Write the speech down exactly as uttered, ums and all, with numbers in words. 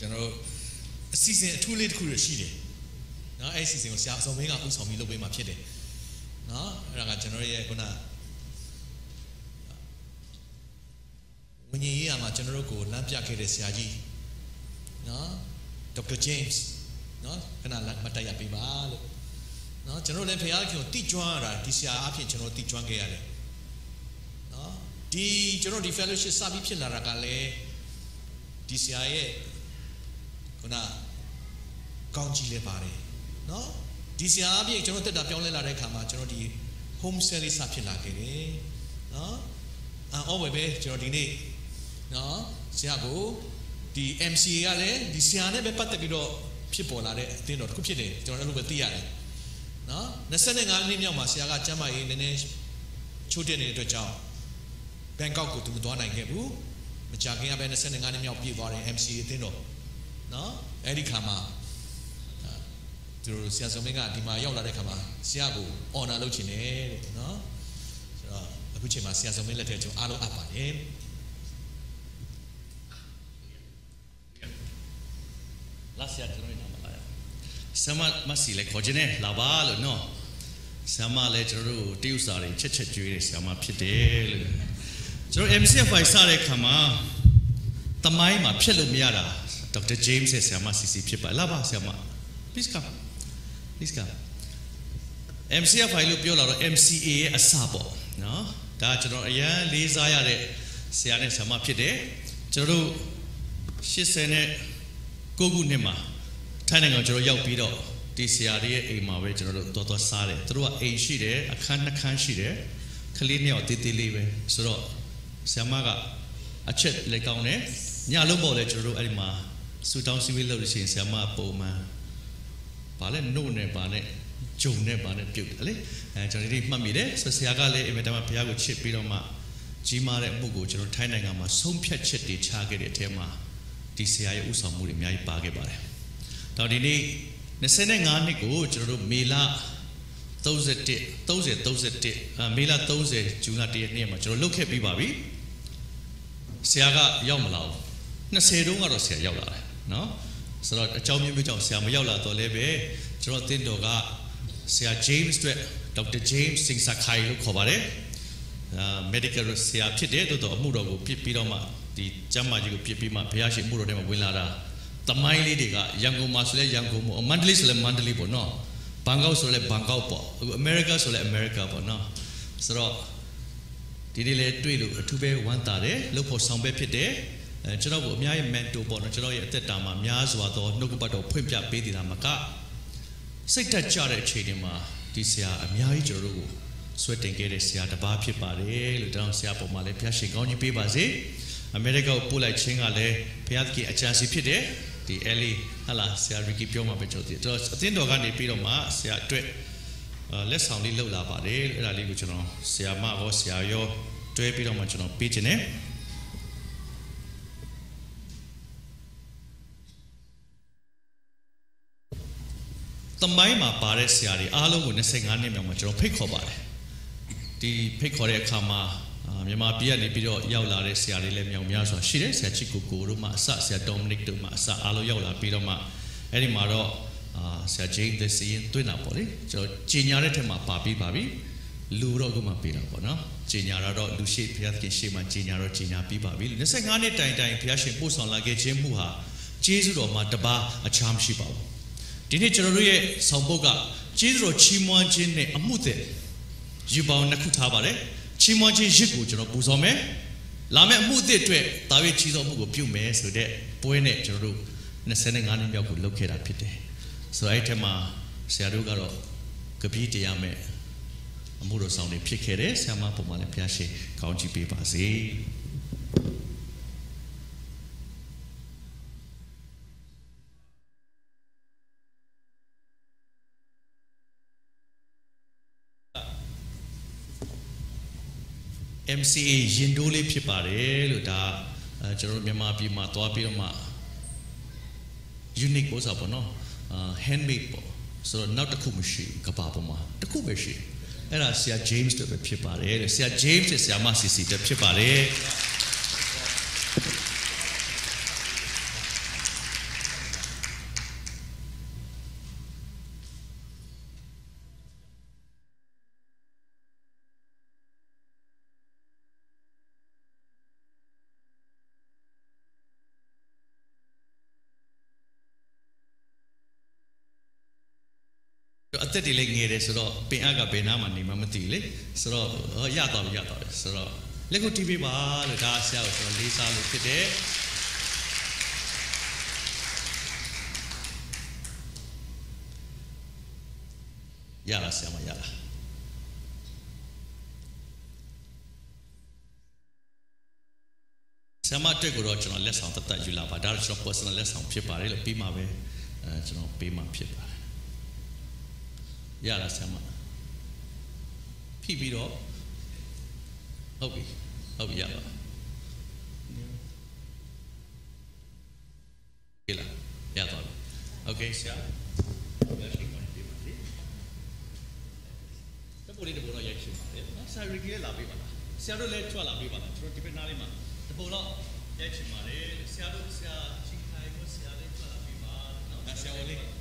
ကျွန်တော်အစီအစဉ်အထူးလေးတစ်ခုရရှိတယ်နော်အဲ့အစီအစဉ်ကိုဆရာအစောမင်းကဥဆောင်ပြီးလုပ်ပေးမှာဖြစ်တယ်နော်အဲ့ဒါကကျွန်တော်ရဲ့ခုနဝိညာဉ်ရေးမှာကျွန်တော်တို့ကိုလမ်းပြခဲ့တဲ့ဆရာကြီးနော်ဒေါက်တာ James နော်ခဏမတ်တက်ရပေးပါလို့နော်ကျွန်တော်လည်းဖခင်ကိုတိကျွမ်းရတာဒီဆရာအဖြစ်ကျွန်တော်တိကျွမ်းခဲ့ရတယ်နော်ဒီကျွန်တော်ဒီ fellowship စပြီးဖြစ်လာတာကလည်းဒီဆရာရဲ့ခုနကောင်းကြီးလေးပါတယ်နော်ဒီဆရာအဖြစ်ကျွန်တော်တက်တာပြောင်းလဲလာတဲ့အခါမှာကျွန်တော်ဒီ home cell လေးစဖြစ်လာခဲ့တယ်နော်အော်ဝယ်ပဲကျွန်တော်ဒီနေ့နော်ဆရာကိုဒီ M C A ကလည်းဒီဆရာနဲ့ပဲပတ်သက်ပြီးတော့ဖြစ်ပေါ်လာတဲ့အသင်းတော်တစ်ခုဖြစ်တယ်ကျွန်တော်အဲ့လိုပဲသိရတယ်နော်နှစ်၅နှစ်မြောက်မှာဆရာကကျမ်းမာရေးနည်းနည်းချိုးတက်နေတဲ့အတွက်ကြောင့်ဘန်ကောက်ကိုသူမသွားနိုင်ခဲ့ဘူးမကြာခင်ကပဲနှစ်၅နှစ်မြောက်ပြည့်သွားတယ် M C A အသင်းတော်နော်အဲ့ဒီခါမှာသူတို့ဆရာဆောင်မင်းကဒီမှာရောက်လာတဲ့ခါမှာဆရာကို honor လုပ်ချင်တယ်တဲ့နော်ဆိုတော့အခုချိန်မှာဆရာဆောင်မင်းလက်ထက်ကျွန်တော်အားလုံးအပ်ပါတယ်လာဆရာကျွန်တော်နာမလာဆမမစီလေခေါ်ခြင်းနဲ့လာပါလို့နော်ဆမလည်းကျွန်တော်တို့တရုတ်စာတွေချက်ချက်ကျွေးတဲ့ဆမဖြစ်တယ်လို့ကျွန်တော် M C F I စတဲ့ခါမှာတမိုင်းမှာဖြစ်လို့မရတာဒေါက်တာ James ရဲ့ဆမစီစီဖြစ်ပါလာပါဆမ please come please come M C F I လို့ပြောလာတော့ M C A ရဲ့အစပေါ့နော်ဒါကျွန်တော်အရန်လေးစားရတဲ့ဆရာနဲ့ဆမဖြစ်တယ်ကျွန်တော်တို့၈၀နဲ့ကိုခုနှစ်မှာထိုင်းနိုင်ငံကျွန်တော်ရောက်ပြီးတော့ဒီဆရာတွေရဲ့အိမ်မှာပဲကျွန်တော်တို့တော်တော်စားတယ်သူတို့ကအိမ်ရှိတယ်အခန်းနှစ်ခန်းရှိတယ်ကလေးနှစ်ယောက်တေးသေးလေးပဲဆိုတော့ဆရာမကအချက်လက်ကောင်းတယ်ညလုံးပေါ့လေကျွန်တော်တို့အဲ့ဒီမှာစူတောင်းစီဝေးလုပ်လို့ရှိရင်ဆရာမပုံမှန်ဗာလဲနှုတ်နဲ့ဗာနဲ့ဂျုံနဲ့ဗာနဲ့ပြုတ်တယ်လေအဲကျွန်တော်ဒီမှတ်မိတယ်ဆိုဆရာကလည်းအင်မတန်မှဘုရားကိုချစ်ပြီးတော့မှကြီးမားတဲ့အမှုကိုကျွန်တော်ထိုင်းနိုင်ငံမှာဆုံးဖြတ်ချက်တွေချခဲ့တဲ့အထက်မှာဒီဆရာရဲ့ဥဆောင်မှုတွေအများကြီးပါခဲ့ပါတယ်။တော့ဒီနေ့၂၅နှစ်ကိုကျွန်တော်တို့မေလ၃၁ ၃၀ ၃၁မေလ၃၀ဇွန်လ၁ရက်နေ့မှာကျွန်တော်လုပ်ခဲ့ပြီးပါပြီ။ဆရာကရောက်မလာဘူး။၂၀တုန်းကတော့ဆရာရောက်လာတယ်နော်။ဆိုတော့အကြောင်းမျိုးမျိုးကြောင့်ဆရာမရောက်လာတော့လည်းပဲကျွန်တော်အသင်းတော်ကဆရာ James အတွက်ဒေါက်တာ James စင်စာခိုင်လို့ခေါ်ပါတယ်။အာ medical ဆရာဖြစ်တဲ့တော်တော်အမှုတော်ကိုပြစ်ပြီးတော့မှဒီကျမ်းမာကြီးကိုပြစ်ပြီးမှဘုရားရှင်မှုတော်ထဲမှာဝင်လာတာတမိုင်းလေးတွေကရန်ကုန်မှာဆိုလဲရန်ကုန်ပေါ့မန္တလေးဆိုလဲမန္တလေးပေါ့နော်ဘန်ကောက်ဆိုလဲဘန်ကောက်ပေါ့အခုအမေရိကဆိုလဲအမေရိကပေါ့နော်ဆိုတော့ဒီနေ့လဲတွေ့လို့အထူးပဲဝမ်းသာတယ်လို့ဖို့ဆောင်ပဲဖြစ်တယ်အဲကျွန်တော်ကအများကြီး mentor ပေါ့နော်ကျွန်တော်ရဲ့အသက်တာမှာများစွာသောနှုတ်ကပတ်တော်ဖွင့်ပြပေးနေတာမကစိတ်တက်ကြတဲ့အချိန်တွေမှာဒီဆရာအများကြီးကျွန်တော်တို့ကိုဆွဲတင်ခဲ့တဲ့ဆရာတစ်ပါးဖြစ်ပါတယ်လို့တောင်းဆရာပေါ်မှာလဲဘုရားရှင်ကောင်းကြီးပေးပါစေအမေရိကကိုပို့လိုက်ခြင်းကလည်းဘုရားသခင်အကြံစီဖြစ်တယ်ဒီအဲလီဟာလာဆရာရီကီပြောမှာပဲကျွန်တော်တို့အသင်းတော်ကနေပြီးတော့မှဆရာအတွက်လက်ဆောင်လေးလှုပ်လာပါတယ်အဲ့ဒါလေးကိုကျွန်တော်ဆရာမရောဆရာရောတွဲပြီးတော့မှကျွန်တော်ပေးခြင်းနဲ့တမိုင်းမှာပါတဲ့ဆရာတွေအားလုံးကို၂၅နှစ်မြောက်မှာကျွန်တော်ဖိတ်ခေါ်ပါတယ်ဒီဖိတ်ခေါ်တဲ့အခါမှာမြန်မာပြည်ကနေပြီးတော့ရောက်လာတဲ့ဆရာတွေလည်းမြောက်များစွာရှိတယ်ဆရာချစ်ကိုကိုတို့မှအစဆရာဒေါမနစ်တို့မှအစအားလုံးရောက်လာပြီးတော့မှအဲ့ဒီမှာတော့အာဆရာဂျိမ်းသစီရင်တွေ့တာပေါ့လေကျွန်တော်ကြီးညာတဲ့ထက်မှာပါပြီးပါပြီလူတော့အခုမှပေးတာပေါ့နော်ကြီးညာတော့လူရှိဘုရားသခင်ရှေ့မှာကြီးညာတော့ကြီးညာပြီးပါပြီ၂၅နှစ်တိုင်တိုင်ဘုရားရှင်ပို့ဆောင်လာခဲ့ခြင်းမှုဟာကျေးဇူးတော်မှာတပါးအခြားမရှိပါဘူးဒီနေ့ကျွန်တော်တို့ရဲ့ဆောင်ပုဒ်ကကျေးဇူးတော်ချီးမွမ်းခြင်းနဲ့အမှုတဲ့ယူပေါင်းနှစ်ခုထားပါတယ်ချီးမွမ်းခြင်းရစ်ကိုကျွန်တော်ပူဇော်မယ်လာမယ့်အမှုအသစ်အတွက်တာဝေချီးသောမှုကိုပြုမယ်ဆိုတဲ့ပွဲနဲ့ကျွန်တော်တို့၂၅နှစ်မြောက်ကိုလုပ်ခဲ့တာဖြစ်တယ်ဆိုတော့အဲ့ထက်မှာဆရာတို့ကတော့ကပီးတရားမဲ့အမှုတော်ဆောင်တွေဖြစ်ခဲ့တယ်ဆရာမပုံမှန်လည်းဘုရားရှင်ကောင်းချီးပေးပါစေM C A ရင်တိုးလေးဖြစ်ပါတယ်လို့ဒါအဲကျွန်တော်တို့မြန်မာပြည်မှာသွားပြီးတော့မှ unique ပေါ့ဆိုပေါ့နော်အာ handmade ပေါ့ဆိုတော့နောက်တစ်ခုမရှိကဘာပေါ်မှာတစ်ခုပဲရှိအဲ့ဒါဆရာ James တို့ပဲဖြစ်ပါတယ်တဲ့ဆရာ James ဆရာမ C C တို့ဖြစ်ပါတယ်အသက်တွေလည်းငယ်တယ်ဆိုတော့ပင်အပ်ကဘယ်နာမှနေမှမသိလေဆိုတော့ရတော့ရတော့ဆိုတော့လက်ကိုတီးပေးပါလို့ဒါဆရာကိုကျွန်တော်လေးစားလို့ဖြစ်တယ်ရလားဆရာမရလားဆရာမအတွက်ကိုတော့ကျွန်တော်လက်ဆောင်တတ်တတ်ယူလာပါဒါတော့ကျွန်တော် personal လက်ဆောင်ဖြစ်ပါတယ်လို့ပြီးမှပဲအဲကျွန်တော်ပေးမှဖြစ်ပါတယ်ရလားဆရာမဖိပြီးတော့ဟုတ်ပြီဟုတ်ပြီရပါဟဲ့လားရတော့โอเคဆရာတပိုးလေးတပိုးတော့ရိုက်ရှင်းပါတယ်နော်ဆရာရီကလေးလာပေးပါလားဆရာတို့လည်းကြွလာပေးပါလားကျွန်တော်ဒီဘက်နားလေးမှာတပိုးတော့ရိုက်ရှင်းပါတယ်ဆရာတို့ဆရာချင်းခိုင်ကိုဆရာလေးကြွလာပေးပါနော်ဆရာလေး